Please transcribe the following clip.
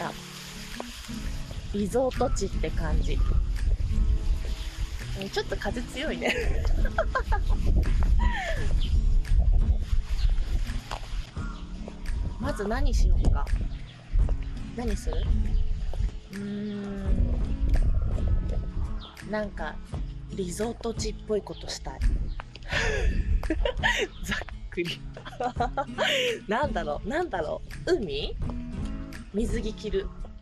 かリゾート地って感じ。ちょっと風強いね。まず何しようか。何する？なんかリゾート地っぽいことしたい。ざっくり。なんだろう、海？水着着る。